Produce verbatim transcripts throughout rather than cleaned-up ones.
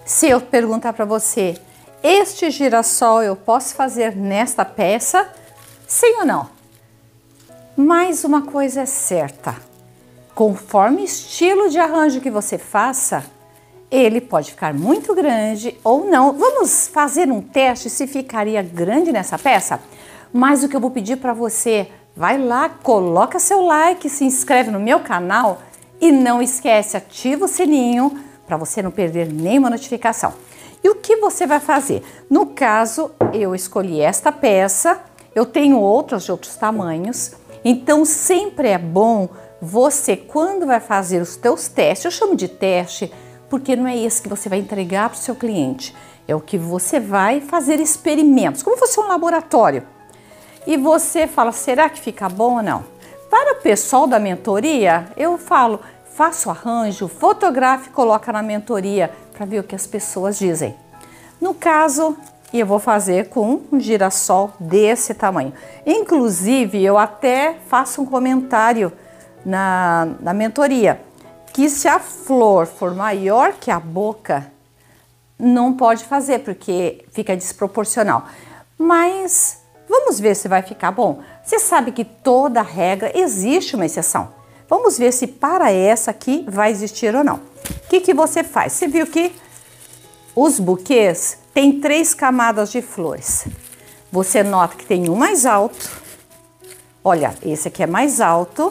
Se eu perguntar para você, este girassol eu posso fazer nesta peça? Sim ou não? Mas uma coisa é certa, conforme o estilo de arranjo que você faça, ele pode ficar muito grande ou não. Vamos fazer um teste se ficaria grande nessa peça? Mas o que eu vou pedir para você, vai lá, coloca seu like, se inscreve no meu canal e não esquece, ativa o sininho para você não perder nenhuma notificação. E o que você vai fazer? No caso, eu escolhi esta peça, eu tenho outras de outros tamanhos, então sempre é bom você, quando vai fazer os teus testes, eu chamo de teste, porque não é esse que você vai entregar para o seu cliente, é o que você vai fazer experimentos, como se fosse um laboratório. E você fala, será que fica bom ou não? Para o pessoal da mentoria, eu falo, faça o arranjo, fotografe e coloca na mentoria para ver o que as pessoas dizem. No caso, eu vou fazer com um girassol desse tamanho. Inclusive, eu até faço um comentário na, na mentoria, que se a flor for maior que a boca, não pode fazer, porque fica desproporcional. Mas vamos ver se vai ficar bom. Você sabe que toda regra existe uma exceção. Vamos ver se para essa aqui vai existir ou não. O que que você faz? Você viu que os buquês têm três camadas de flores. Você nota que tem um mais alto. Olha, esse aqui é mais alto.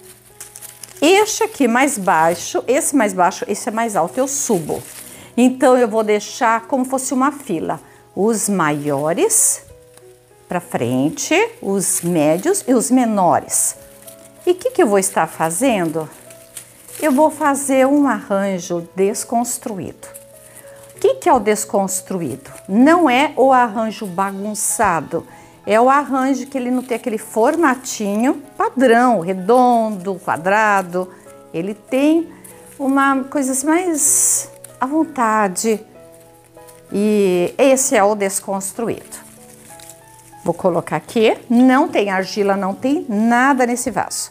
Este aqui mais baixo, esse mais baixo, esse é mais alto, eu subo. Então, eu vou deixar como fosse uma fila. Os maiores para frente, os médios e os menores. E o que que eu vou estar fazendo? Eu vou fazer um arranjo desconstruído. O que que é o desconstruído? Não é o arranjo bagunçado. É o arranjo que ele não tem aquele formatinho padrão, redondo, quadrado. Ele tem uma coisa assim mais à vontade. E esse é o desconstruído. Vou colocar aqui. Não tem argila, não tem nada nesse vaso.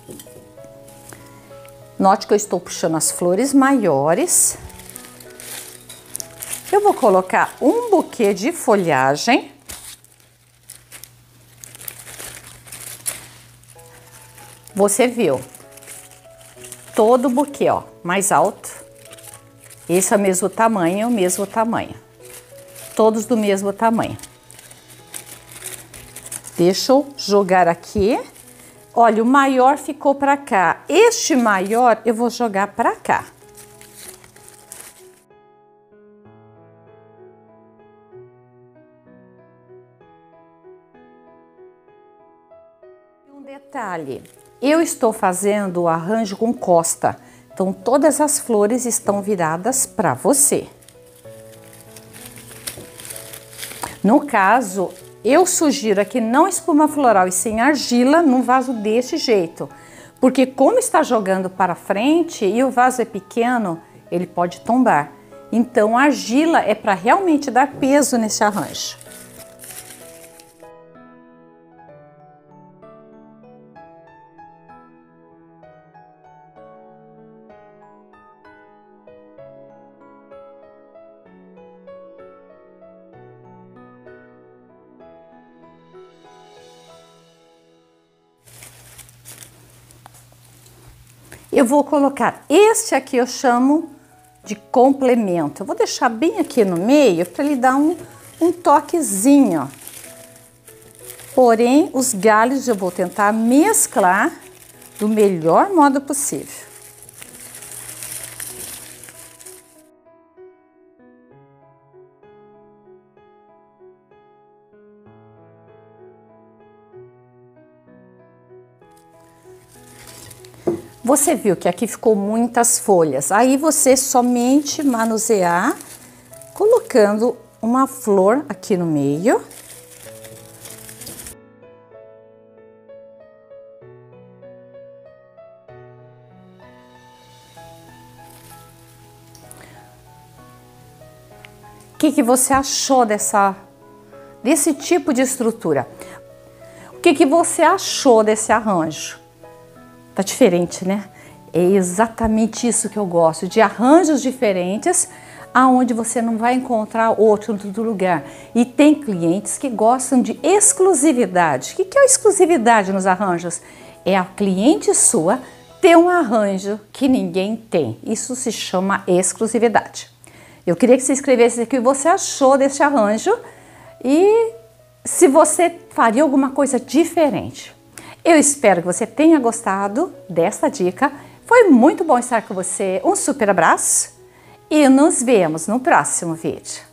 Note que eu estou puxando as flores maiores. Eu vou colocar um buquê de folhagem. Você viu todo o buquê, ó, mais alto. Esse é o mesmo tamanho, o mesmo tamanho. Todos do mesmo tamanho. Deixa eu jogar aqui. Olha, o maior ficou para cá. Este maior eu vou jogar para cá. Um detalhe. Eu estou fazendo o arranjo com costa, então todas as flores estão viradas para você. No caso, eu sugiro aqui não espuma floral e sem argila num vaso desse jeito, porque como está jogando para frente e o vaso é pequeno, ele pode tombar. Então a argila é para realmente dar peso nesse arranjo. Eu vou colocar, este aqui eu chamo de complemento. Eu vou deixar bem aqui no meio para ele dar um, um toquezinho. Porém, os galhos eu vou tentar mesclar do melhor modo possível. Você viu que aqui ficou muitas folhas, aí você somente manusear, colocando uma flor aqui no meio. O que que você achou dessa, desse tipo de estrutura? O que que você achou desse arranjo? Tá diferente, né? É exatamente isso que eu gosto, de arranjos diferentes. aonde você não vai encontrar outro em todo lugar. E tem clientes que gostam de exclusividade. O que é exclusividade nos arranjos? É a cliente sua ter um arranjo que ninguém tem. Isso se chama exclusividade. Eu queria que você escrevesse o que você achou desse arranjo e se você faria alguma coisa diferente. Eu espero que você tenha gostado desta dica. Foi muito bom estar com você. Um super abraço e nos vemos no próximo vídeo.